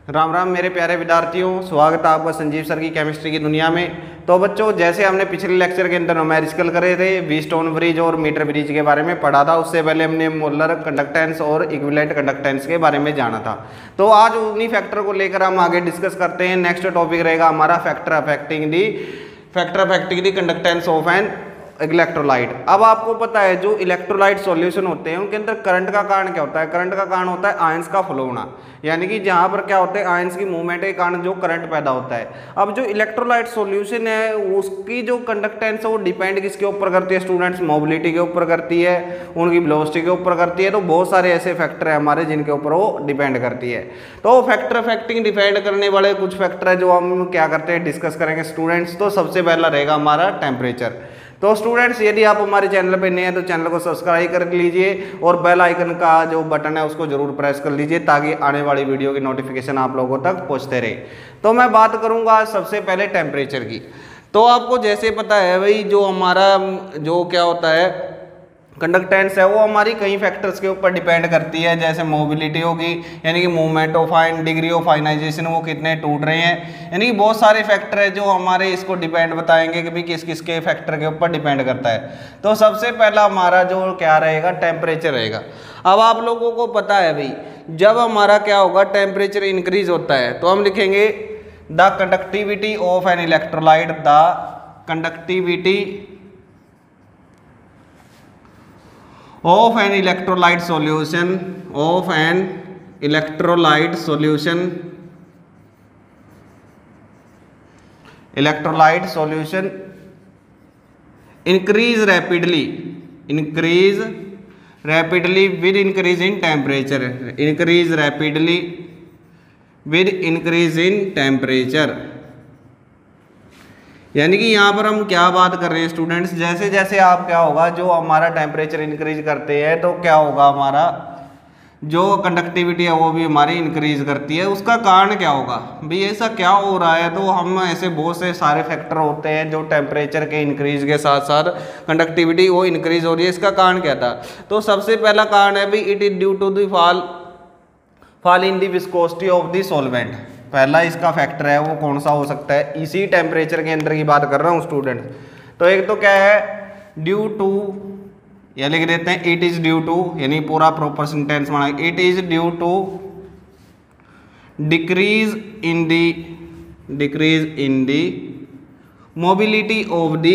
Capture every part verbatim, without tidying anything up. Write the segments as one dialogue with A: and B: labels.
A: राम राम मेरे प्यारे विद्यार्थियों, स्वागत है आपका संजीव सर की केमिस्ट्री की दुनिया में। तो बच्चों, जैसे हमने पिछले लेक्चर के अंदर न्यूमेरिकल करे थे, व्हीटस्टोन ब्रिज और मीटर ब्रिज के बारे में पढ़ा था। उससे पहले हमने मोलर कंडक्टेंस और इक्विवेलेंट कंडक्टेंस के बारे में जाना था। तो आज उन्हीं फैक्टर को लेकर हम आगे डिस्कस करते हैं। नेक्स्ट टॉपिक रहेगा हमारा factor affecting the factor affecting the conductance of an electrolyte. अब आपको पता है जो इलेक्ट्रोलाइट सॉल्यूशन होते हैं उनके अंदर करंट का कारण क्या होता है? करंट का कारण होता है आयंस का फ्लो होना, यानी कि जहां पर क्या होता है आयंस की मूवमेंट के कारण जो करंट पैदा होता है। अब जो इलेक्ट्रोलाइट सॉल्यूशन है उसकी जो कंडक्टेंस है वो डिपेंड किसके ऊपर करती है स्टूडेंट्स? मोबिलिटी के ऊपर करती है, उनकी वेलोसिटी के ऊपर करती है। तो बहुत सारे ऐसे फैक्टर है हमारे जिनके ऊपर वो डिपेंड करती है। तो फैक्टर अफेक्टिंग डिपेंड करने वाले कुछ फैक्टर है जो हम क्या करते हैं डिस्कस करेंगे स्टूडेंट्स। तो सबसे पहला रहेगा हमारा टेम्परेचर। तो स्टूडेंट्स, यदि आप हमारे चैनल पे नए हैं तो चैनल को सब्सक्राइब कर लीजिए और बेल आइकन का जो बटन है उसको जरूर प्रेस कर लीजिए ताकि आने वाली वीडियो की नोटिफिकेशन आप लोगों तक पहुंचते रहे। तो मैं बात करूंगा सबसे पहले टेम्परेचर की। तो आपको जैसे पता है भाई, जो हमारा जो क्या होता है कंडक्टेंस है वो हमारी कई फैक्टर्स के ऊपर डिपेंड करती है। जैसे मोबिलिटी होगी, यानी कि movement of ion, degree of ionisation वो कितने टूट रहे हैं, यानी कि बहुत सारे फैक्टर है जो हमारे इसको डिपेंड बताएंगे कि भाई किस किस के फैक्टर के ऊपर डिपेंड करता है। तो सबसे पहला हमारा जो क्या रहेगा टेम्परेचर रहेगा। अब आप लोगों को पता है भाई, जब हमारा क्या होगा टेम्परेचर इंक्रीज होता है तो हम लिखेंगे the conductivity of an electrolyte, the conductivity of an electrolyte solution of an electrolyte solution electrolyte solution increase rapidly increase rapidly with increase in temperature increase rapidly with increase in temperature। यानी कि यहाँ पर हम क्या बात कर रहे हैं स्टूडेंट्स, जैसे जैसे आप क्या होगा जो हमारा टेम्परेचर इंक्रीज करते हैं तो क्या होगा हमारा जो कंडक्टिविटी है वो भी हमारी इंक्रीज करती है। उसका कारण क्या होगा भाई, ऐसा क्या हो रहा है? तो हम ऐसे बहुत से सारे फैक्टर होते हैं जो टेम्परेचर के इंक्रीज के साथ साथ कंडक्टिविटी वो इंक्रीज हो रही है। इसका कारण क्या था? तो सबसे पहला कारण है भाई, it is due to the fall fall in the viscosity of the solvent. पहला इसका फैक्टर है वो कौन सा हो सकता है? इसी टेम्परेचर के अंदर की बात कर रहा हूँ स्टूडेंट। तो एक तो क्या है ड्यू टू, या लिख देते हैं इट इज ड्यू टू, यानी पूरा प्रॉपर सेंटेंस बना, it is due to decrease in the decrease in the mobility of the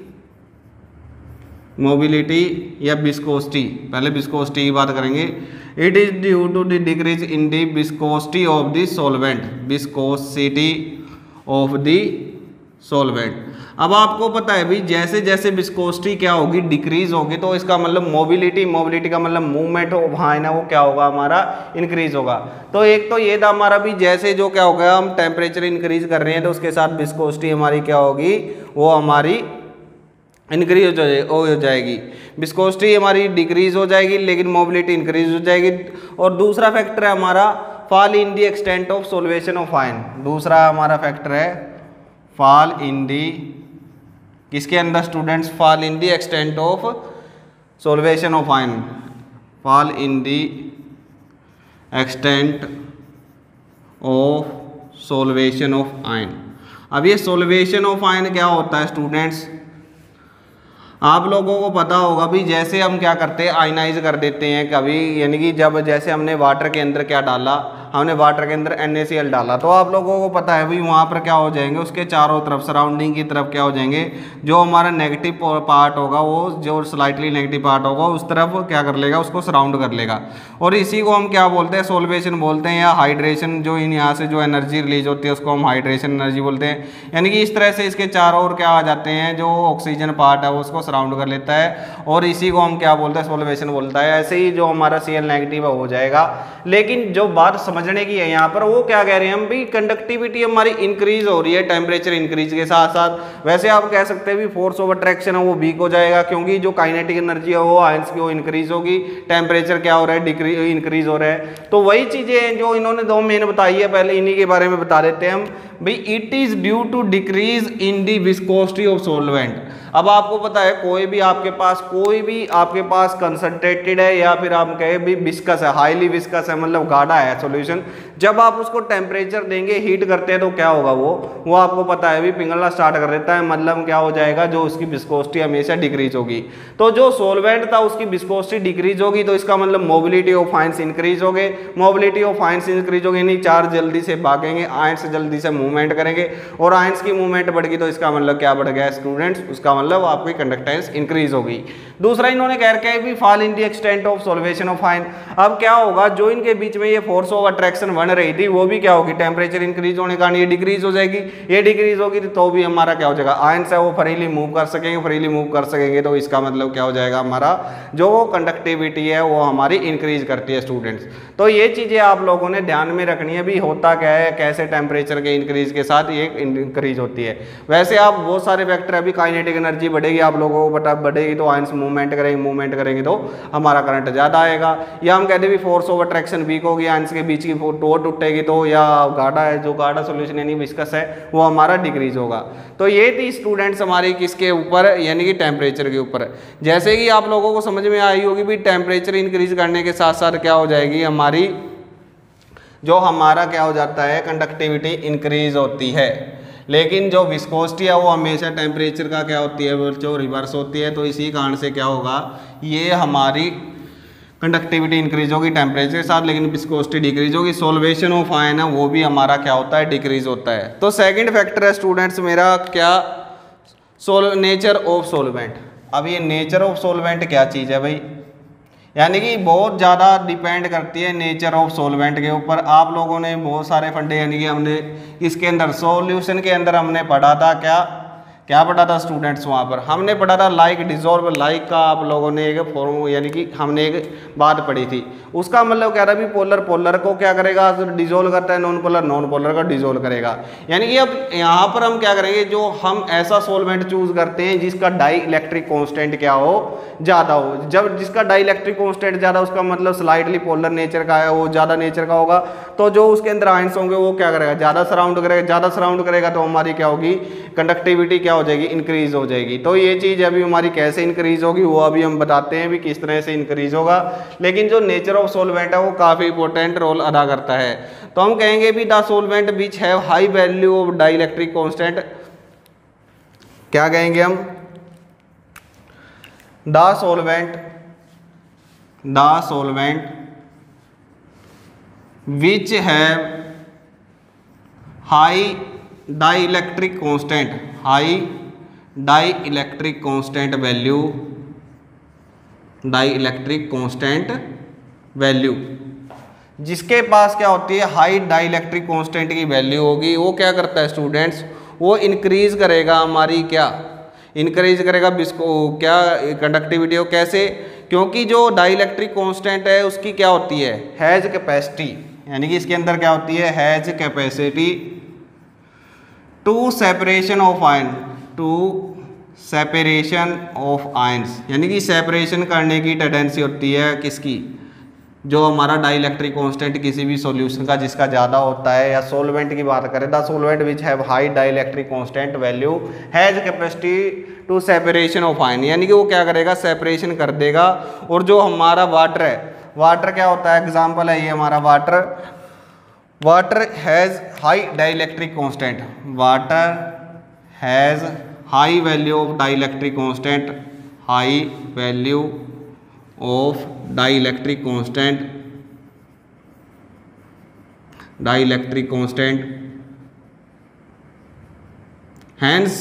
A: mobility या विस्कोसिटी। पहले विस्कोसिटी की बात करेंगे। It is due to the decrease in the viscosity of the solvent viscosity of the solvent. अब आपको पता है भाई, जैसे जैसे विस्कोसिटी क्या होगी डिक्रीज होगी तो इसका मतलब मोबिलिटी मोबिलिटी का मतलब मूवमेंट ऑफ आयन है वो क्या होगा हमारा इंक्रीज होगा। तो एक तो ये था हमारा भी, जैसे जो क्या होगा हम टेम्परेचर इंक्रीज कर रहे हैं तो उसके साथ विस्कोसिटी हमारी क्या होगी वो हमारी इंक्रीज हो जाएगी। विस्कोसिटी हमारी डिक्रीज हो जाएगी लेकिन मोबिलिटी इंक्रीज हो जाएगी। और दूसरा फैक्टर है हमारा fall in the extent of solvation of ion. दूसरा हमारा फैक्टर है फॉल इन दी, किसके अंदर students? Fall in the extent of solvation of ion, fall in the extent of solvation of ion. अब ये सोल्वेशन ऑफ आयन क्या होता है स्टूडेंट्स? आप लोगों को पता होगा भी, जैसे हम क्या करते हैं आयनाइज कर देते हैं कभी, यानी कि जब जैसे हमने वाटर के अंदर क्या डाला, हमने वाटर के अंदर एन ए सी एल डाला तो आप लोगों को पता है भाई वहाँ पर क्या हो जाएंगे उसके चारों तरफ सराउंडिंग की तरफ क्या हो जाएंगे, जो हमारा नेगेटिव पार्ट होगा वो जो स्लाइटली नेगेटिव पार्ट होगा उस तरफ क्या कर लेगा, उसको सराउंड कर लेगा। और इसी को हम क्या बोलते हैं? सोल्वेशन बोलते हैं या हाइड्रेशन। जो इन यहाँ से जो एनर्जी रिलीज होती है उसको हम हाइड्रेशन एनर्जी बोलते हैं। यानी कि इस तरह से इसके चारों ओर क्या आ जाते हैं, जो ऑक्सीजन पार्ट है वो उसको सराउंड कर लेता है और इसी को हम क्या बोलते हैं? सोल्वेशन बोलता है। ऐसे ही जो हमारा सी एल नेगेटिव है हो जाएगा। लेकिन जो बात समझने की है यहाँ पर वो क्या कह रहे हैं हम भी, कंडक्टिविटी हमारी इंक्रीज हो रही है टेम्परेचर इंक्रीज के साथ साथ। वैसे आप कह सकते हैं भी फोर्स ऑफ अट्रैक्शन है वो वीक हो जाएगा क्योंकि जो काइनेटिक एनर्जी है वो आयंस की वो इंक्रीज होगी। टेम्परेचर क्या हो रहा है? डिक्रीज इंक्रीज हो रहा है। तो वही चीजें हैं जो इन्होंने दो मेन बताई है, पहले इन्हीं के बारे में बता देते हैं हम। भाई it is due to decrease in the viscosity of solvent. अब आपको पता है कोई भी आपके पास कोई भी आपके पास कंसंट्रेटेड है या फिर आप कहें भी विस्कस है, हाईली विस्कस है, मतलब गाढ़ा है सॉल्यूशन, जब आप उसको टेम्परेचर देंगे, हीट करते हैं तो क्या होगा, वो वो आपको पता है भी पिघलना स्टार्ट कर देता है, मतलब क्या हो जाएगा, जो उसकी विस्कोसिटी हमेशा डिक्रीज होगी। तो जो सॉल्वेंट था उसकी विस्कोसिटी डिक्रीज होगी, तो इसका मतलब मोबिलिटी ऑफ आयंस इंक्रीज हो गए। मोबिलिटी ऑफ आयंस इंक्रीज हो गई, यानी चार्ज जल्दी से भागेंगे, आयंस जल्दी से मूवमेंट करेंगे, और आयंस की मूवमेंट बढ़ गई तो इसका मतलब क्या बढ़ गया स्टूडेंट्स, उसका मतलब आपकी कंडक्टेंस इंक्रीज हो गई। दूसरा इन्होंने कह रखा है भी fall in the extent of solvation of ion. अब क्या होगा, जो इनके बीच में ये फोर्स ऑफ अट्रैक्शन बन रही थी वो भी क्या होगी, टेम्परेचर इंक्रीज होने के कारण ये डिक्रीज हो जाएगी। ये डिक्रीज होगी तो भी हमारा क्या हो जाएगा, आयंस है वो फ्रीली मूव कर सकेंगे, फ्रीली मूव कर सकेंगे तो इसका मतलब क्या हो जाएगा, हमारा जो कंडक्टिविटी है वो हमारी इंक्रीज करती है स्टूडेंट्स। तो ये चीजें आप लोगों ने ध्यान में रखनी है भी होता क्या है, कैसे टेम्परेचर के इंक्रीज के साथ ये इंक्रीज होती है। वैसे आप बहुत सारे फैक्टर, अभी काइनेटिक एनर्जी बढ़ेगी आप लोगों को बता बढ़ेगी तो आयंस मूवमेंट करेंगे, मूवमेंट करेंगे तो हमारा करंट ज्यादा आएगा। या हम कहते भी फोर्स ऑफ अट्रैक्शन वीक होगी, आयंस के बीच की टोर टूटेगी तो, या गाढ़ा है जो गाढ़ा सॉल्यूशन यानी विस्कस है वो हमारा डिक्रीज होगा। तो ये थी स्टूडेंट्स हमारी किसके ऊपर, यानी कि टेम्परेचर के ऊपर। जैसे कि आप लोगों को समझ में आई होगी भी टेम्परेचर इंक्रीज करने के साथ साथ क्या हो जाएगी, हमारी जो हमारा क्या हो जाता है, कंडक्टिविटी इंक्रीज होती है। लेकिन जो विस्कोसिटी है वो हमेशा टेम्परेचर का क्या होती है, जो रिवर्स होती है। तो इसी कारण से क्या होगा, ये हमारी कंडक्टिविटी इंक्रीज होगी टेम्परेचर के साथ, लेकिन विस्कोसिटी डिक्रीज होगी। सॉल्वेशन ऑफ आयन है वो भी हमारा क्या होता है, डिक्रीज होता है। तो सेकंड फैक्टर है स्टूडेंट्स मेरा क्या, सोल नेचर ऑफ सॉल्वेंट। अब ये नेचर ऑफ सॉल्वेंट क्या चीज़ है भाई, यानी कि बहुत ज़्यादा डिपेंड करती है नेचर ऑफ सॉल्वेंट के ऊपर। आप लोगों ने बहुत सारे फंडे यानी कि हमने इसके अंदर सॉल्यूशन के अंदर हमने पढ़ा था, क्या क्या पढ़ा था स्टूडेंट्स, वहाँ पर हमने पढ़ा था लाइक डिजोल्व। लाइक का आप लोगों ने एक फॉर्म यानी कि हमने एक बात पढ़ी थी, उसका मतलब कह रहा है भी पोलर पोलर को क्या करेगा, डिजोल्व करता है, नॉन पोलर नॉन पोलर को डिजोल्व करेगा। यानी कि अब यहाँ पर हम क्या करेंगे, जो हम ऐसा सॉल्वेंट चूज करते हैं जिसका डाई इलेक्ट्रिक कॉन्स्टेंट क्या हो, ज़्यादा हो। जब जिसका डाई इलेक्ट्रिक कॉन्स्टेंट ज़्यादा, उसका मतलब स्लाइटली पोलर नेचर का है, वो ज़्यादा नेचर का होगा, तो जो उसके अंदर आयंस होंगे वो क्या करेगा, ज़्यादा सराउंड करेगा। ज़्यादा सराउंड करेगा तो हमारी क्या होगी, कंडक्टिविटी क्या हो जाएगी, इंक्रीज हो जाएगी। तो ये चीज़ अभी हमारी कैसे इंक्रीज होगी वो अभी हम बताते हैं भी किस तरह से इंक्रीज होगा। लेकिन जो नेचर ऑफ सॉल्वेंट है वो काफ़ी इंपॉर्टेंट रोल अदा करता है। तो हम कहेंगे भी the solvent which have high value of dielectric constant, क्या कहेंगे हम, the solvent the solvent which have high dielectric constant, high dielectric constant value, dielectric constant value, जिसके पास क्या होती है, हाई डाई इलेक्ट्रिक कॉन्स्टेंट की value होगी, वो क्या करता है स्टूडेंट्स, वो इंक्रीज करेगा हमारी क्या, इंक्रीज करेगा बिस्को क्या कंडक्टिविटी हो। कैसे, क्योंकि जो डाई इलेक्ट्रिक कॉन्स्टेंट है उसकी क्या होती है, हैज कैपेसिटी, यानी कि इसके अंदर क्या होती है, has capacity to separation of ion, to separation of ions, यानी कि सेपरेशन करने की टेंडेंसी होती है किसकी, जो हमारा डाई इलेक्ट्रिक कॉन्स्टेंट किसी भी सॉल्यूशन का जिसका ज़्यादा होता है। या सॉल्वेंट की बात करें, the solvent which have high dielectric constant value has capacity to separation of ion, यानी कि वो क्या करेगा, सेपरेशन कर देगा। और जो हमारा वाटर है, वाटर क्या होता है, एग्जाम्पल है ये हमारा water, water has high dielectric constant, water has high value of dielectric constant, high value of dielectric constant, dielectric constant, hence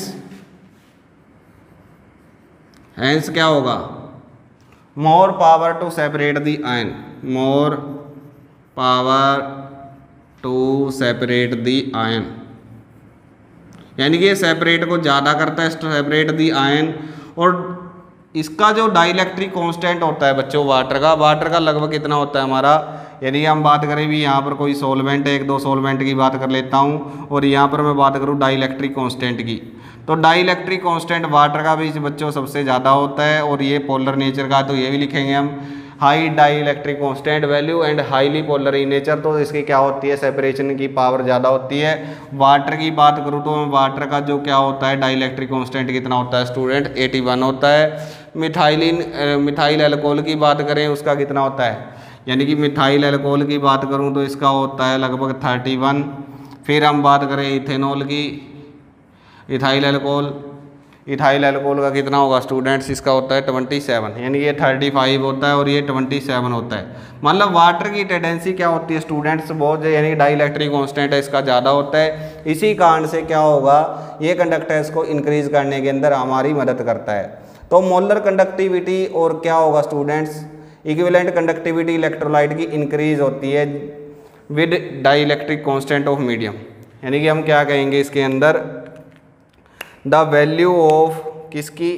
A: hence क्या होगा, more power to separate the ion, more power to separate the ion, यानी कि ये separate को ज़्यादा करता है, separate the ion. और इसका जो डाई इलेक्ट्रिक कॉन्स्टेंट होता है बच्चों वाटर का, वाटर का लगभग कितना होता है हमारा, यदि हम बात करें भी यहाँ पर कोई सॉल्वेंट है, एक दो सॉल्वेंट की बात कर लेता हूँ, और यहाँ पर मैं बात करूँ डाई इलेक्ट्रिक कॉन्स्टेंट की, तो डाई इलेक्ट्रिक कॉन्स्टेंट वाटर का भी बच्चों सबसे ज़्यादा होता है। और ये पोलर नेचर का, तो ये भी लिखेंगे हम। High dielectric constant value and highly polar in nature, तो इसकी क्या होती है, सेपरेशन की पावर ज़्यादा होती है। वाटर की बात करूँ तो वाटर का जो क्या होता है डाई इलेक्ट्रिक कॉन्स्टेंट कितना होता है स्टूडेंट, इक्यासी होता है। मिथाइलिन मिथाइल एल्कोहल की बात करें उसका कितना होता है, यानी कि मिथाइल एल्कोहल की बात करूँ तो इसका होता है लगभग इकतीस। फिर हम बात करें इथेनॉल की, इथाइल एल्कोहल, इथाइल एल्कोहल का कितना होगा स्टूडेंट्स, इसका होता है सत्ताईस, यानी ये पैंतीस होता है और ये सत्ताईस होता है। मतलब वाटर की टेंडेंसी क्या होती है स्टूडेंट्स, बहुत यानी डाई इलेक्ट्रिक कॉन्स्टेंट है इसका ज़्यादा होता है। इसी कारण से क्या होगा, ये कंडक्टेंस को इंक्रीज करने के अंदर हमारी मदद करता है। तो मोलर कंडक्टिविटी और क्या होगा स्टूडेंट्स, इक्विवेलेंट कंडक्टिविटी इलेक्ट्रोलाइट की इंक्रीज होती है with dielectric constant of medium, यानी कि हम क्या कहेंगे इसके अंदर, द वैल्यू ऑफ किसकी,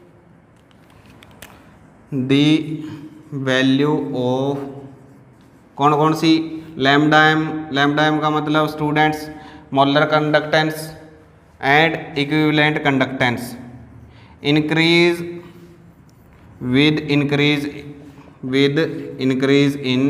A: दी वैल्यू ऑफ कौन कौन सी, लैम्डा एम, लैम्डा एम का मतलब students molar conductance and equivalent conductance increase with increase with increase in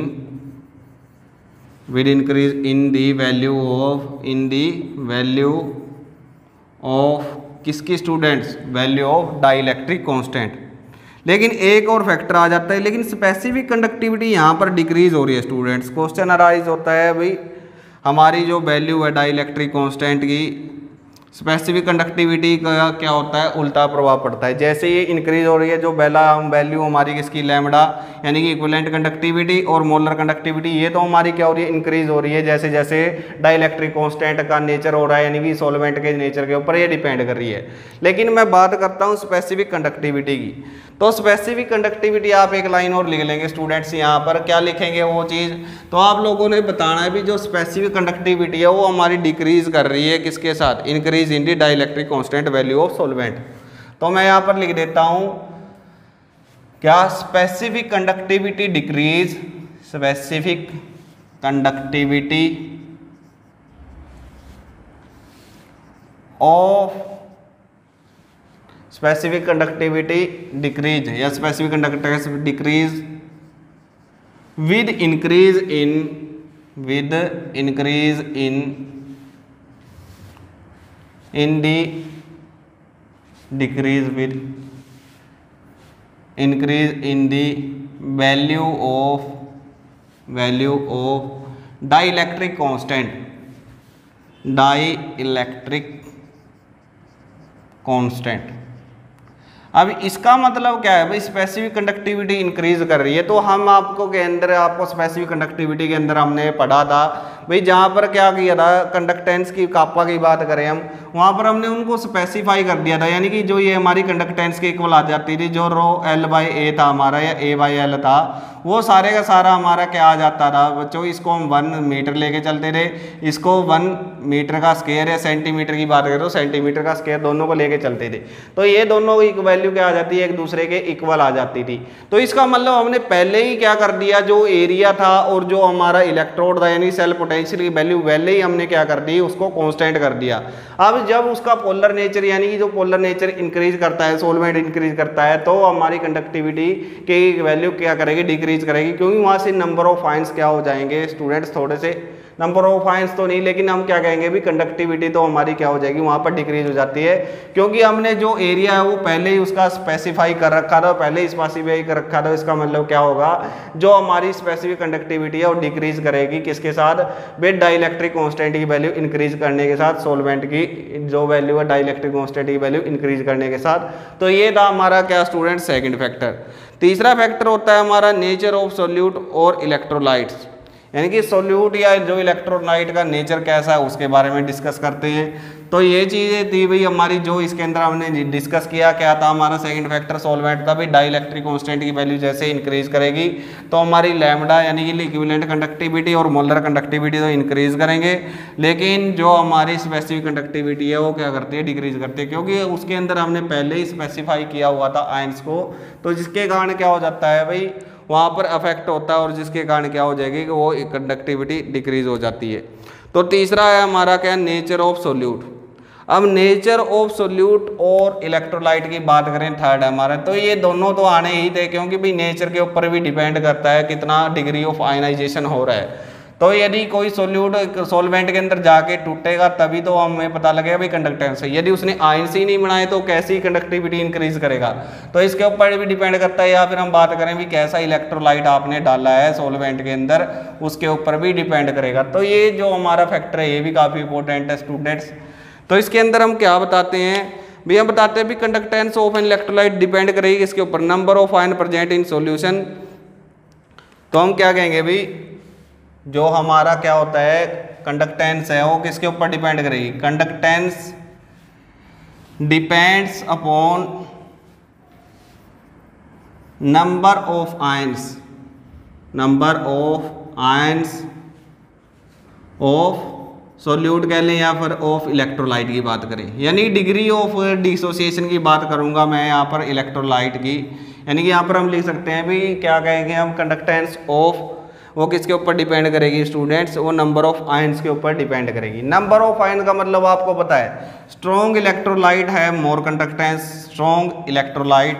A: with increase in the value of in the value of किसकी students, value of dielectric constant. लेकिन एक और factor आ जाता है, लेकिन specific conductivity यहाँ पर decrease हो रही है स्टूडेंट्स। क्वेश्चन अराइज होता है भाई हमारी जो वैल्यू है डाई इलेक्ट्रिक कॉन्स्टेंट की, स्पेसिफिक कंडक्टिविटी का क्या होता है, उल्टा प्रभाव पड़ता है। जैसे ये इंक्रीज हो रही है जो बेला वैल्यू हमारी किसकी, लैम्डा यानी कि इक्विवेलेंट कंडक्टिविटी और मोलर कंडक्टिविटी, ये तो हमारी क्या हो रही है, इंक्रीज हो रही है जैसे जैसे डाई इलेक्ट्रिक कॉन्स्टेंट का नेचर हो रहा है, यानी कि सॉल्वेंट के नेचर के ऊपर ये डिपेंड कर रही है। लेकिन मैं बात करता हूँ स्पेसिफिक कंडक्टिविटी की, तो स्पेसिफिक कंडक्टिविटी आप एक लाइन और लिख लेंगे स्टूडेंट्स, यहाँ पर क्या लिखेंगे वो चीज़, तो आप लोगों ने बताना है भी जो स्पेसिफिक कंडक्टिविटी है वो हमारी डिक्रीज कर रही है किसके साथ, increase in the dielectric constant value of solvent. तो मैं यहाँ पर लिख देता हूँ क्या, specific conductivity decrease, specific conductivity of specific conductivity decrease या specific conductance decrease with increase in with increase in in the decrease with increase in the value of value of dielectric constant dielectric constant. अब इसका मतलब क्या है भाई, specific conductivity increase कर रही है, तो हम आपको के अंदर आपको स्पेसिफिक कंडक्टिविटी के अंदर हमने पढ़ा था भाई, जहाँ पर क्या किया था, कंडक्टेंस की कापा की बात करें हम, वहाँ पर हमने उनको स्पेसिफाई कर दिया था, यानी कि जो ये हमारी कंडक्टेंस के इक्वल आ जाती थी, जो रो एल बाई ए था हमारा या ए बाई एल था, वो सारे का सारा हमारा क्या आ जाता था बच्चों, इसको हम वन मीटर लेके चलते थे, इसको वन मीटर का स्क्वायर या सेंटीमीटर की बात करें तो सेंटीमीटर का स्क्वायर दोनों को लेके चलते थे, तो ये दोनों की वैल्यू क्या आ जाती है, एक दूसरे के इक्वल आ जाती थी। तो इसका मतलब हमने पहले ही क्या कर दिया, जो एरिया था और जो हमारा इलेक्ट्रोड था यानी सेल पोटेंशियल की वैल्यू पहले ही हमने क्या कर दी, उसको कांस्टेंट कर दिया। अब जब उसका पोलर नेचर यानी कि जो पोलर नेचर इंक्रीज करता है, सोलवेंट इंक्रीज करता है, तो हमारी कंडक्टिविटी की वैल्यू क्या करेगी, डिक्रीज करेगी, क्योंकि वहां से नंबर ऑफ आयंस क्या हो जाएंगे स्टूडेंट्स, थोड़े से नंबर ऑफ आयंस तो नहीं, लेकिन हम क्या कहेंगे भी कंडक्टिविटी तो हमारी क्या हो जाएगी, वहां पर डिक्रीज हो जाती है, क्योंकि हमने जो एरिया है वो पहले ही उसका स्पेसिफाई कर रखा था, पहले ही स्पेसिफाई कर रखा था। इसका मतलब क्या होगा, जो हमारी स्पेसिफिक कंडक्टिविटी है वो डिक्रीज करेगी किसके साथ, विद डाई इलेक्ट्रिक कॉन्स्टेंट की वैल्यू इंक्रीज करने के साथ, सोलवेंट की जो वैल्यू है डाई इलेक्ट्रिक कॉन्स्टेंट की वैल्यू इंक्रीज करने के साथ। तो ये था हमारा क्या स्टूडेंट, सेकेंड फैक्टर। तीसरा फैक्टर होता है हमारा नेचर ऑफ सोल्यूट और इलेक्ट्रोलाइट्स, यानी कि सोल्यूट या जो इलेक्ट्रोलाइट का नेचर कैसा है उसके बारे में डिस्कस करते हैं। तो ये चीज़ें थी भाई हमारी, जो इसके अंदर हमने डिस्कस किया, क्या था हमारा सेकंड फैक्टर सॉल्वेंट था भाई, डाई इलेक्ट्रिक कॉन्स्टेंट की वैल्यू जैसे इंक्रीज करेगी तो हमारी लैम्डा यानी कि इक्विवेलेंट कंडक्टिविटी और मोलर कंडक्टिविटी तो इंक्रीज करेंगे, लेकिन जो हमारी स्पेसिफिक कंडक्टिविटी है वो क्या करती है, डिक्रीज करती है, क्योंकि उसके अंदर हमने पहले ही स्पेसिफाई किया हुआ था आयंस को, तो जिसके कारण क्या हो जाता है भाई, वहाँ पर अफेक्ट होता है और जिसके कारण क्या हो जाएगी कि वो कंडक्टिविटी डिक्रीज हो जाती है। तो तीसरा है हमारा क्या, नेचर ऑफ सोल्यूट। अब नेचर ऑफ सोल्यूट और इलेक्ट्रोलाइट की बात करें थर्ड है हमारा, तो ये दोनों तो आने ही थे क्योंकि भाई नेचर के ऊपर भी डिपेंड करता है कितना डिग्री ऑफ आयनाइजेशन हो रहा है। तो यदि कोई सोल्यूट सॉल्वेंट के अंदर जाके टूटेगा तभी तो हमें पता लगेगा भाई कंडक्टेंस है। यदि उसने आयंस ही नहीं बनाए तो कैसी कंडक्टिविटी इंक्रीज करेगा, तो इसके ऊपर भी डिपेंड करता है। या फिर हम बात करें भी कैसा इलेक्ट्रोलाइट आपने डाला है सॉल्वेंट के अंदर, उसके ऊपर भी डिपेंड करेगा। तो ये जो हमारा फैक्टर है ये भी काफ़ी इंपॉर्टेंट है स्टूडेंट्स। तो इसके अंदर हम क्या बताते हैं भी, हम बताते हैं भी conductance of an electrolyte depend करेगी इसके ऊपर number of ion present in solution. तो हम क्या कहेंगे भी, जो हमारा क्या होता है कंडक्टेंस है वो किसके ऊपर डिपेंड करेगी, conductance depends upon number of ions, number of ions of solute कह लें या फिर ऑफ इलेक्ट्रोलाइट की बात करें, यानी डिग्री ऑफ डिसोसिएशन की बात करूंगा मैं यहाँ पर इलेक्ट्रोलाइट की। यानी कि यहाँ पर हम लिख सकते हैं भी क्या कहेंगे हम, कंडक्टेंस ऑफ वो किसके ऊपर डिपेंड करेगी स्टूडेंट्स, वो नंबर ऑफ आयंस के ऊपर डिपेंड करेगी। नंबर ऑफ आयन का मतलब आपको पता है, स्ट्रॉन्ग इलेक्ट्रोलाइट है मोर कंडक्टेंस, स्ट्रॉन्ग इलेक्ट्रोलाइट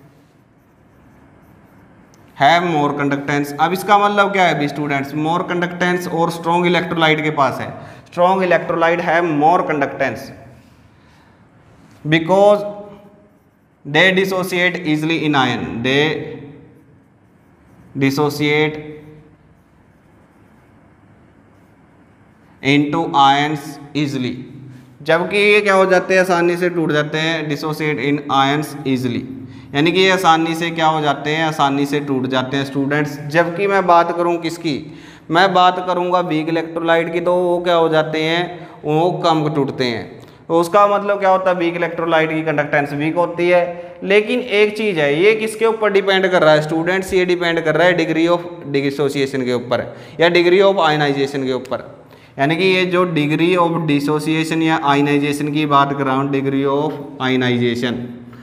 A: है मोर कंडक्टेंस। अब इसका मतलब क्या है भी स्टूडेंट्स, मोर कंडक्टेंस और स्ट्रॉन्ग इलेक्ट्रोलाइट के पास है, स्ट्रॉन्ग इलेक्ट्रोलाइट है more conductance because they dissociate easily in ion, they dissociate into ions easily, जबकि ये क्या हो जाते हैं आसानी से टूट जाते हैं, डिसोसिएट इन आयंस इजिली, यानी कि ये आसानी से क्या हो जाते हैं, आसानी से टूट जाते हैं स्टूडेंट्स। जबकि मैं बात करूं किसकी, मैं बात करूंगा वीक इलेक्ट्रोलाइट की, तो वो क्या हो जाते हैं, वो कम टूटते हैं। तो उसका मतलब क्या होता है, वीक इलेक्ट्रोलाइट की कंडक्टेंस वीक होती है। लेकिन एक चीज़ है, ये किसके ऊपर डिपेंड कर रहा है स्टूडेंट्स, ये डिपेंड कर रहा है डिग्री ऑफ डिसोसिएशन के ऊपर या डिग्री ऑफ आयनाइजेशन के ऊपर। यानी कि ये जो डिग्री ऑफ डिसोसिएशन या आयनाइजेशन की बात कर रहा हूँ, डिग्री ऑफ आयनाइजेशन,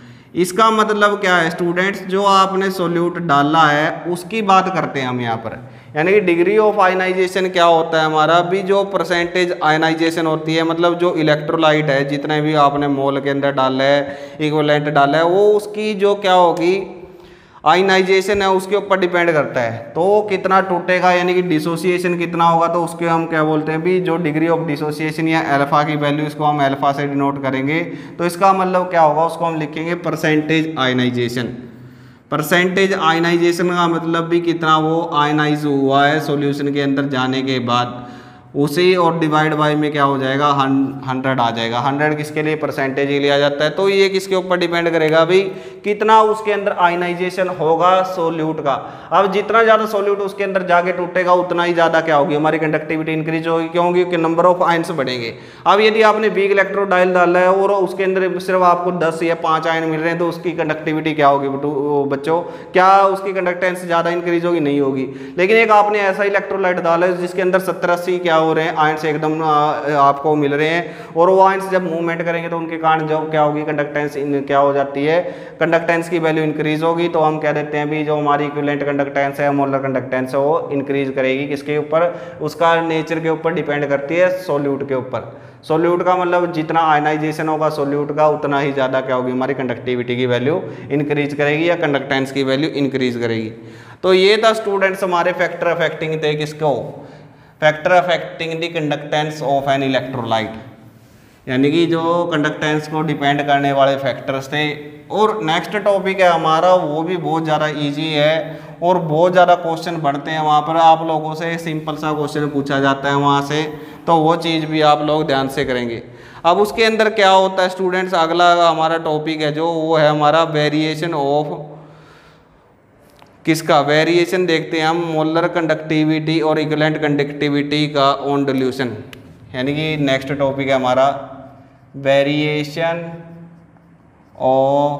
A: इसका मतलब क्या है स्टूडेंट्स, जो आपने सोल्यूट डाला है उसकी बात करते हैं हम यहाँ पर। यानी कि डिग्री ऑफ आयनाइजेशन क्या होता है हमारा भी, जो परसेंटेज आयनाइजेशन होती है, मतलब जो इलेक्ट्रोलाइट है जितने भी आपने मोल के अंदर डाला है, इक्विवेलेंट डाला है, वो उसकी जो क्या होगी आयनाइजेशन है उसके ऊपर डिपेंड करता है। तो कितना टूटेगा यानी कि डिसोसिएशन कितना होगा, तो उसके हम क्या बोलते हैं भी, जो डिग्री ऑफ डिसोसिएशन या अल्फा की वैल्यू, इसको हम अल्फा से डिनोट करेंगे। तो इसका मतलब क्या होगा, उसको हम लिखेंगे परसेंटेज आयनाइजेशन। परसेंटेज आयनाइजेशन का मतलब भी कितना वो आयनाइज हुआ है सॉल्यूशन के अंदर जाने के बाद, उसी और डिवाइड बाय में क्या हो जाएगा, हंड्रेड आ जाएगा। हंड्रेड किसके लिए, परसेंटेज के लिए आ जाता है। तो ये किसके ऊपर डिपेंड करेगा भाई, कितना उसके अंदर आयनाइजेशन होगा सोल्यूट का। अब जितना ज़्यादा सोल्यूट उसके अंदर जाके टूटेगा उतना ही ज़्यादा क्या होगी, हमारी कंडक्टिविटी इंक्रीज होगी, क्योंकि कि नंबर ऑफ आयन्स बढ़ेंगे। अब यदि आपने वीक इलेक्ट्रोडाइल डाला है और उसके अंदर सिर्फ आपको दस या पाँच आयन मिल रहे हैं, तो उसकी कंडक्टिविटी क्या होगी बच्चों, क्या उसकी कंडक्टेंस ज़्यादा इंक्रीज होगी, नहीं होगी। लेकिन एक आपने ऐसा इलेक्ट्रोलाइट डाला है जिसके अंदर सत्तर अस्सी क्या हो रहे हैं, आयंस एकदम आपको मिल रहे हैं, और वो आयंस जब मूवमेंट करेंगे तो उनके कारण जो क्या होगी, कंडक्टेंस क्या हो जाती है, कंडक्टेंस की वैल्यू इंक्रीज होगी। तो हम कह देते हैं भी जो हमारी इक्विवेलेंट कंडक्टेंस है, मोलर कंडक्टेंस है, वो इंक्रीज करेगी। किसके ऊपर, उसका नेचर के ऊपर डिपेंड करती है, सोल्यूट के ऊपर। सोल्यूट का मतलब जितना आयनाइजेशन होगा सोल्यूट का, उतना ही ज़्यादा क्या होगी, हमारी कंडक्टिविटी की वैल्यू इंक्रीज करेगी या कंडक्टेंस की वैल्यू इंक्रीज करेगी। तो ये था स्टूडेंट्स हमारे फैक्टर अफेक्टिंग थे किसको, factor affecting the conductance of an electrolyte, यानी कि जो कंडक्टेंस को डिपेंड करने वाले फैक्टर्स थे। और नेक्स्ट टॉपिक है हमारा, वो भी बहुत ज़्यादा इजी है और बहुत ज़्यादा क्वेश्चन बढ़ते हैं वहाँ पर, आप लोगों से सिंपल सा क्वेश्चन पूछा जाता है वहाँ से, तो वो चीज़ भी आप लोग ध्यान से करेंगे। अब उसके अंदर क्या होता है स्टूडेंट्स, अगला हमारा टॉपिक है जो वो है हमारा वेरिएशन ऑफ किसका, वेरिएशन देखते हैं हम मोलर कंडक्टिविटी और इक्विवेलेंट कंडक्टिविटी का ऑन डिल्यूशन। यानी कि नेक्स्ट टॉपिक है हमारा variation of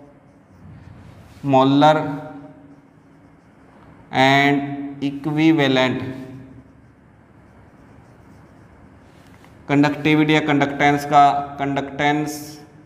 A: molar and equivalent conductivity या कंडक्टेंस का, कंडक्टेंस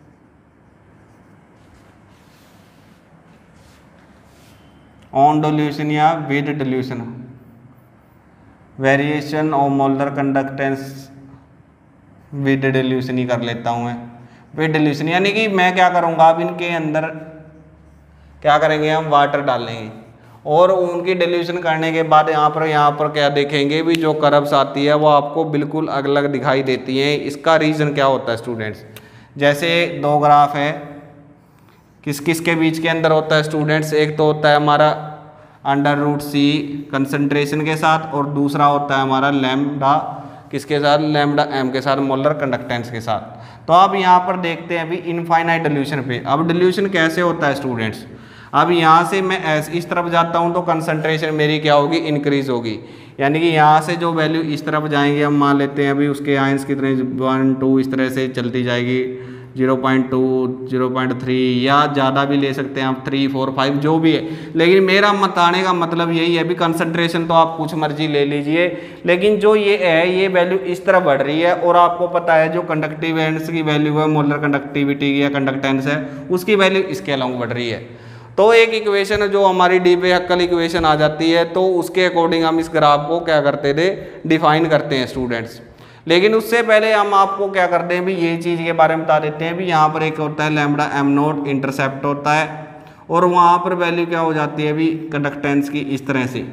A: ऑन डिल्यूशन या with dilution, variation of molar conductance with dilution ही कर लेता हूँ मैं, विद डिल्यूशन, यानी कि मैं क्या करूँगा, अब इनके अंदर क्या करेंगे, हम वाटर डालेंगे और उनकी डिल्यूशन करने के बाद यहाँ पर यहाँ पर क्या देखेंगे भी जो कर्व्स आती है वो आपको बिल्कुल अलग अलग दिखाई देती हैं। इसका रीज़न क्या होता है स्टूडेंट्स, जैसे दो ग्राफ है, किस किस के बीच के अंदर होता है स्टूडेंट्स, एक तो होता है हमारा अंडर रूट सी कंसंट्रेशन के साथ और दूसरा होता है हमारा लैम्डा किसके साथ, लैम्डा एम के साथ, मोलर कंडक्टेंस के साथ। तो अब यहाँ पर देखते हैं अभी इनफाइनाइट डिल्यूशन पे। अब डिल्यूशन कैसे होता है स्टूडेंट्स, अब यहाँ से मैं ऐसे इस तरफ जाता हूँ तो कंसंट्रेशन मेरी क्या होगी, इंक्रीज होगी, यानी कि यहाँ से जो वैल्यू इस तरफ जाएंगे, हम मान लेते हैं अभी उसके आयंस कितने, वन टू इस तरह से चलती जाएगी, zero point two, zero point three या ज़्यादा भी ले सकते हैं आप, थ्री फोर फाइव जो भी है, लेकिन मेरा बताने का मतलब यही है, अभी कंसंट्रेशन तो आप कुछ मर्जी ले लीजिए, लेकिन जो ये है ये वैल्यू इस तरह बढ़ रही है और आपको पता है जो कंडक्टिवेंस की वैल्यू है, मोलर कंडक्टिविटी की या कंडक्टेंस है, उसकी वैल्यू इसके अलॉन्ग बढ़ रही है। तो एक इक्वेशन है जो हमारी डी पे हक्कल इक्वेशन आ जाती है, तो उसके अकॉर्डिंग हम इस ग्राफ को क्या करते थे, डिफाइन करते हैं स्टूडेंट्स। लेकिन उससे पहले हम आपको क्या करते हैं भी ये चीज़ के बारे में बता देते हैं भी यहाँ पर एक होता है लैम्डा एम नोट इंटरसेप्ट होता है और वहाँ पर वैल्यू क्या हो जाती है भी कंडक्टेंस की, इस तरह से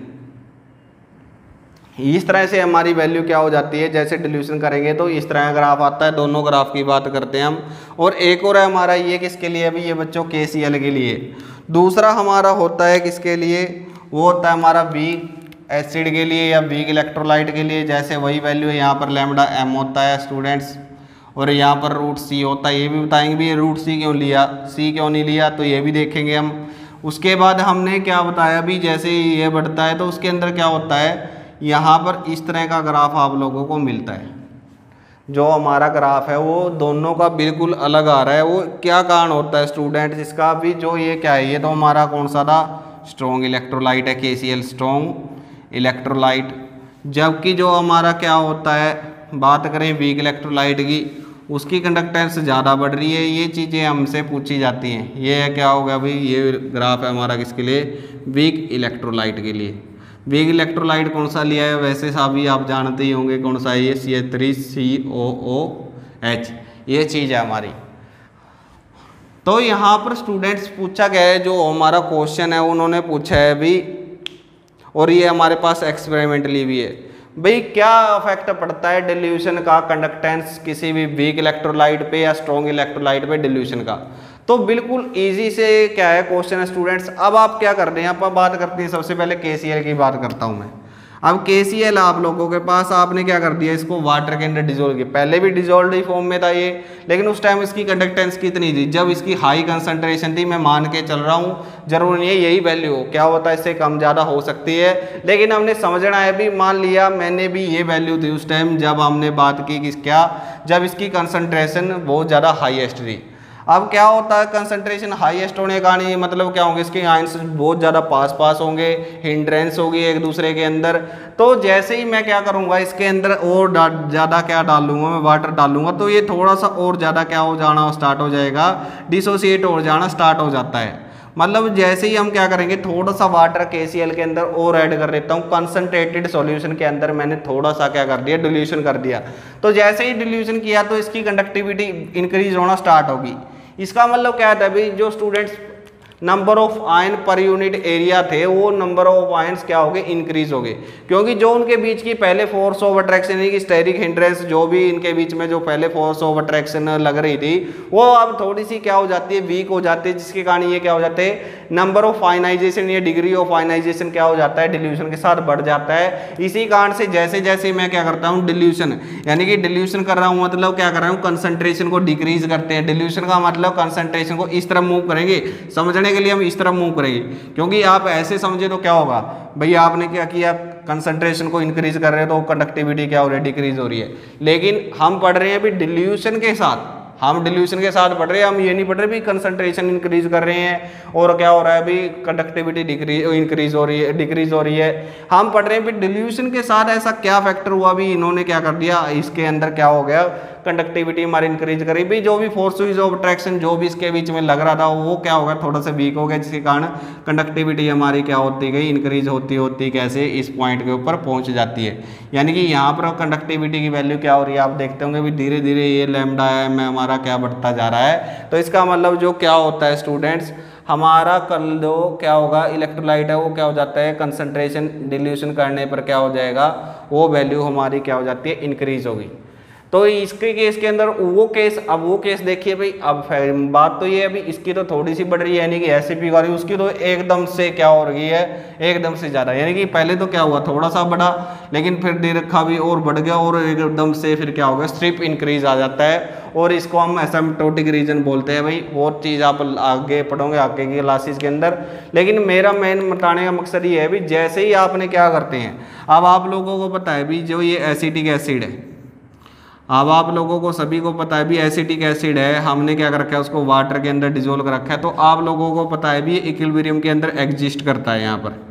A: इस तरह से हमारी वैल्यू क्या हो जाती है, जैसे डिल्यूशन करेंगे तो इस तरह का ग्राफ आता है। दोनों ग्राफ की बात करते हैं हम। और एक और है हमारा ये किसके लिए अभी, ये बच्चों के सी एल के लिए। दूसरा हमारा होता है किसके लिए, वो होता है हमारा वीक एसिड के लिए या वीक इलेक्ट्रोलाइट के लिए। जैसे वही वैल्यू है, यहाँ पर लैम्डा एम होता है स्टूडेंट्स और यहाँ पर रूट सी होता है। ये भी बताएंगे भी ये रूट सी क्यों लिया, सी क्यों नहीं लिया, तो ये भी देखेंगे हम। उसके बाद हमने क्या बताया भी, जैसे ये बढ़ता है तो उसके अंदर क्या होता है, यहाँ पर इस तरह का ग्राफ आप लोगों को मिलता है। जो हमारा ग्राफ है वो दोनों का बिल्कुल अलग आ रहा है। वो क्या कारण होता है स्टूडेंट्स इसका भी, जो ये क्या है, ये तो हमारा कौन सा था, स्ट्रॉन्ग इलेक्ट्रोलाइट है, के सी एल स्ट्रॉन्ग इलेक्ट्रोलाइट। जबकि जो हमारा क्या होता है, बात करें वीक इलेक्ट्रोलाइट की, उसकी कंडक्टेंस ज़्यादा बढ़ रही है। ये चीज़ें हमसे पूछी जाती हैं। ये है क्या होगा भाई, ये ग्राफ है हमारा किसके लिए, वीक इलेक्ट्रोलाइट के लिए। वीक इलेक्ट्रोलाइट कौन सा लिया है, वैसे सभी आप जानते ही होंगे कौन सा है, ये C H three C O O H, ये चीज़ है हमारी। तो यहाँ पर स्टूडेंट्स पूछा गया है, जो हमारा क्वेश्चन है उन्होंने पूछा है भी, और ये हमारे पास एक्सपेरिमेंटली भी है भाई, क्या इफेक्ट पड़ता है डिल्यूशन का कंडक्टेंस किसी भी वीक इलेक्ट्रोलाइट पे या स्ट्रॉन्ग इलेक्ट्रोलाइट पे डिल्यूशन का। तो बिल्कुल इजी से क्या है क्वेश्चन है स्टूडेंट्स। अब आप क्या कर रहे हैं, आप बात करते हैं, सबसे पहले के सी एल की बात करता हूं मैं। अब के सी एल आप लोगों के पास, आपने क्या कर दिया, इसको वाटर के अंदर डिजोल्व किया। पहले भी डिजोल्व फॉर्म में था ये, लेकिन उस टाइम इसकी कंडक्टेंस कितनी थी, जब इसकी हाई कंसंट्रेशन थी। मैं मान के चल रहा हूँ, जरूर नहीं है यही वैल्यू हो, क्या होता है इससे कम ज़्यादा हो सकती है, लेकिन हमने समझना है भी। मान लिया मैंने भी ये वैल्यू थी उस टाइम जब हमने बात की किस क्या, जब इसकी कंसंट्रेशन बहुत ज़्यादा हाईएस्ट थी। अब क्या होता है, कंसंट्रेशन हाईएस्ट होने का नहीं मतलब क्या होंगे, इसके आयंस बहुत ज़्यादा पास पास होंगे, हिंड्रेंस होगी एक दूसरे के अंदर। तो जैसे ही मैं क्या करूँगा, इसके अंदर और ज़्यादा क्या डाल लूँगा, मैं वाटर डालूंगा, तो ये थोड़ा सा और ज़्यादा क्या हो जाना स्टार्ट हो जाएगा, डिसोसिएट हो जाना स्टार्ट हो जाता है। मतलब जैसे ही हम क्या करेंगे, थोड़ा सा वाटर के सी एल के अंदर और ऐड कर देता हूँ, कंसंट्रेटेड सॉल्यूशन के अंदर मैंने थोड़ा सा क्या कर दिया, डिल्यूशन कर दिया। तो जैसे ही डिल्यूशन किया तो इसकी कंडक्टिविटी इंक्रीज होना स्टार्ट होगी। इसका मतलब क्या था भाई, जो students number of ion per unit area थे, वो नंबर ऑफ आयन्स क्या हो गए, इंक्रीज हो गए, क्योंकि जो उनके बीच की पहले फोर्स ऑफ अट्रैक्शन यानी कि स्टेरिक हिंड्रेंस, जो भी इनके बीच में जो पहले फोर्स ऑफ अट्रैक्शन लग रही थी, वो अब थोड़ी सी क्या हो जाती है, वीक हो जाती है, जिसके कारण ये क्या हो जाते हैं, नंबर ऑफ आयनाइजेशन या डिग्री ऑफ आयनाइजेशन क्या हो जाता है, डिल्यूशन के साथ बढ़ जाता है। इसी कारण से जैसे जैसे मैं क्या करता हूँ, डिल्यूशन यानी कि डिल्यूशन कर रहा हूँ, मतलब क्या कर रहा हूँ, कंसंट्रेशन को डिक्रीज करते हैं। डिल्यूशन का मतलब कंसंट्रेशन को इस तरफ मूव करेंगे, समझने के लिए हम इस तरफ मूव करेंगे, क्योंकि आप ऐसे समझे तो क्या होगा भैया, आपने क्या किया, कंसंट्रेशन को इंक्रीज कर रहे हैं तो कंडक्टिविटी क्या हो रही है, डिक्रीज हो रही है। लेकिन हम पढ़ रहे हैं अभी डिल्यूशन के साथ, हम डिल्यूशन के साथ पढ़ रहे हैं, हम ये नहीं पढ़ रहे भी कंसंट्रेशन इंक्रीज कर रहे हैं और क्या हो रहा है अभी कंडक्टिविटी डिक्रीज इंक्रीज हो रही है डिक्रीज हो रही है। हम पढ़ रहे हैं भी डिल्यूशन के साथ ऐसा क्या फैक्टर हुआ भी इन्होंने क्या कर दिया, इसके अंदर क्या हो गया, कंडक्टिविटी हमारी इंक्रीज करी भी, जो भी फोर्सेस ऑफ अट्रैक्शन जो भी इसके बीच में लग रहा था वो क्या हो गया, थोड़ा सा वीक हो गया, जिसके कारण कंडक्टिविटी हमारी क्या होती गई, इंक्रीज होती होती कैसे इस पॉइंट के ऊपर पहुंच जाती है। यानी कि यहाँ पर कंडक्टिविटी की वैल्यू क्या हो रही है, आप देखते होंगे भी धीरे धीरे ये लैम्डा एम हमारा क्या बढ़ता जा रहा है। तो इसका मतलब जो क्या होता है स्टूडेंट्स, हमारा कल जो क्या होगा इलेक्ट्रोलाइट है वो क्या हो जाता है, कंसंट्रेशन डिल्यूशन करने पर क्या हो जाएगा, वो वैल्यू हमारी क्या हो जाती है, इंक्रीज होगी। तो इसके केस के अंदर वो केस, अब वो केस देखिए भाई, अब बात तो ये है अभी इसकी तो थोड़ी सी बढ़ रही है, यानी कि ऐसे पी रही है, उसकी तो एकदम से क्या हो रही है, एकदम से ज़्यादा। यानी कि पहले तो क्या हुआ, थोड़ा सा बढ़ा, लेकिन फिर दे रखा भी और बढ़ गया, और एकदम से फिर क्या हो गया, स्ट्रिप इंक्रीज आ जाता है, और इसको हम एसिम्प्टोटिक रीजन बोलते हैं। भाई वो चीज़ आप आगे पढ़ोगे आगे की क्लासेस के अंदर, लेकिन मेरा मेन बताने का मकसद ये है भी जैसे ही आपने क्या करते हैं, अब आप लोगों को पता है भी जो ये एसिटिक एसिड है, अब आप लोगों को सभी को पता है भी एसिटिक एसिड है, हमने क्या कर रखा है उसको वाटर के अंदर डिजोल्व कर रखा है, तो आप लोगों को पता है भी इक्विलिब्रियम के अंदर एग्जिस्ट करता है यहाँ पर।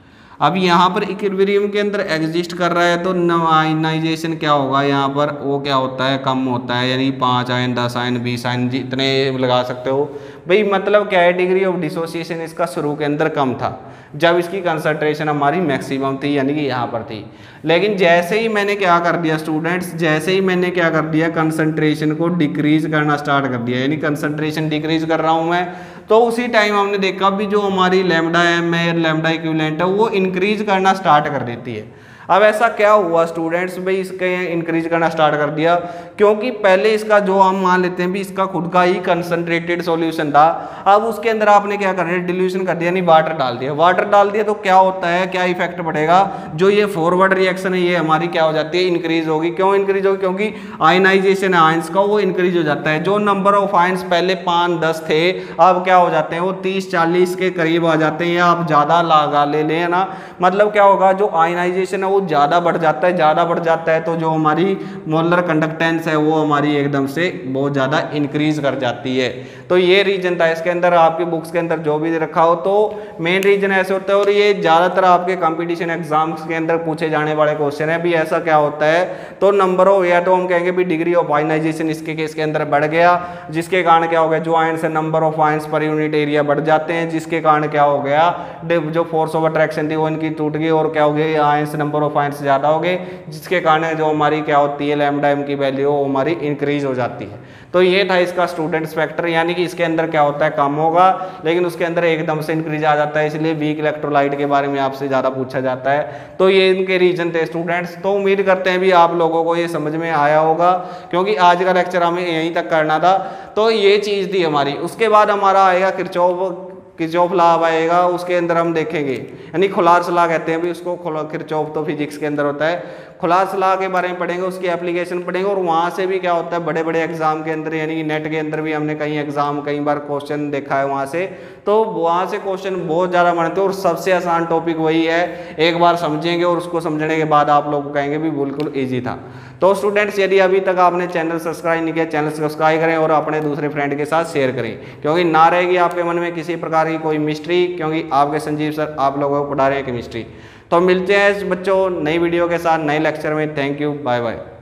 A: अब यहाँ पर इक्विलिब्रियम के अंदर एग्जिस्ट कर रहा है तो आयनाइजेशन क्या होगा, यहाँ पर वो क्या होता है, कम होता है, यानी पाँच आयन, दस आयन, बीस आयन, जितने लगा सकते हो भाई। मतलब क्या है, डिग्री ऑफ डिसोसिएशन इसका शुरू के अंदर कम था जब इसकी कंसंट्रेशन हमारी मैक्सिमम थी, यानी कि यहाँ पर थी। लेकिन जैसे ही मैंने क्या कर दिया स्टूडेंट्स, जैसे ही मैंने क्या कर दिया, कंसंट्रेशन को डिक्रीज करना स्टार्ट कर दिया, यानी कंसंट्रेशन डिक्रीज कर रहा हूँ मैं, तो उसी टाइम हमने देखा भी जो हमारी लैम्डा एम है, लैम्डा इक्विवेलेंट है, वो इंक्रीज करना स्टार्ट कर देती है। अब ऐसा क्या हुआ स्टूडेंट्स भाई, इसके इंक्रीज करना स्टार्ट कर दिया क्योंकि पहले इसका जो हम मान लेते हैं भी इसका खुद का ही कंसंट्रेटेड सॉल्यूशन था, अब उसके अंदर आपने क्या कर दिया, डिल्यूशन कर दिया, यानी वाटर डाल दिया। वाटर डाल दिया तो क्या होता है, क्या इफेक्ट पड़ेगा, जो ये फॉरवर्ड रिएक्शन है ये हमारी क्या हो जाती है, इंक्रीज होगी। क्यों इंक्रीज होगी, क्योंकि आयनाइजेशन आयंस का वो इंक्रीज हो जाता है। जो नंबर ऑफ आयंस पहले पाँच दस थे, अब क्या हो जाते हैं, वो तीस चालीस के करीब आ जाते हैं, या आप ज़्यादा लगा ले लें ना। मतलब क्या होगा, जो आयनाइजेशन है वो ज़्यादा बढ़ जाता है, ज़्यादा बढ़ जाता है तो जो हमारी मोलर कंडक्टेंस है वो हमारी एकदम से बहुत ज़्यादा इंक्रीज कर जाती है। तो ये रीजन था इसके अंदर, आपकी बुक्स के अंदर जो भी रखा हो, तो मेन रीजन ऐसे होता है। और ये ज़्यादातर आपके कंपटीशन एग्जाम्स के अंदर पूछे जाने वाले क्वेश्चन है भी। ऐसा क्या होता है, तो नंबर ऑफ, या तो हम कहेंगे भी डिग्री ऑफ आयनाइजेशन इसके केस के अंदर बढ़ गया, जिसके कारण क्या हो गया, जो आयंस है number of ions per unit area बढ़ जाते हैं, जिसके कारण क्या हो गया, जो फोर्स ऑफ अट्रैक्शन थी वो इनकी टूट गई, और क्या हो गया, आयंस नंबर ऑफ आयंस ज़्यादा हो गए, जिसके कारण जो हमारी क्या होती है, लैम्डा एम की वैल्यू वो हमारी इंक्रीज हो जाती है। तो ये था इसका स्टूडेंट्स फैक्टर, यानी कि इसके अंदर क्या होता है, कम होगा, लेकिन उसके अंदर एकदम से इंक्रीज आ जाता है, इसलिए वीक इलेक्ट्रोलाइट के बारे में आपसे ज़्यादा पूछा जाता है। तो ये इनके रीजन थे स्टूडेंट्स। तो उम्मीद करते हैं भी आप लोगों को ये समझ में आया होगा, क्योंकि आज का लेक्चर हमें यहीं तक करना था। तो ये चीज़ थी हमारी। उसके बाद हमारा आएगा किरचॉफ किरचॉफ लॉ आएगा, उसके अंदर हम देखेंगे, यानी खुलास लॉ कहते हैं भी उसको। किरचॉफ तो फिजिक्स के अंदर होता है, खुलास लॉ के बारे में पढ़ेंगे, उसकी एप्लीकेशन पढ़ेंगे, और वहाँ से भी क्या होता है, बड़े बड़े एग्जाम के अंदर, यानी कि नेट के अंदर भी हमने कई एग्जाम कई बार क्वेश्चन देखा है वहाँ से, तो वहाँ से क्वेश्चन बहुत ज़्यादा बनते हैं, और सबसे आसान टॉपिक वही है। एक बार समझेंगे और उसको समझने के बाद आप लोग कहेंगे भी बिल्कुल ईजी था। तो स्टूडेंट्स, यदि अभी तक आपने चैनल सब्सक्राइब नहीं किया, चैनल सब्सक्राइब करें और अपने दूसरे फ्रेंड के साथ शेयर करें, क्योंकि ना रहेगी आपके मन में किसी प्रकार की कोई मिस्ट्री, क्योंकि आपके संजीव सर आप लोगों को पढ़ा रहे हैं केमिस्ट्री। तो मिलते हैं बच्चों नई वीडियो के साथ, नए लेक्चर में। Thank you, bye bye.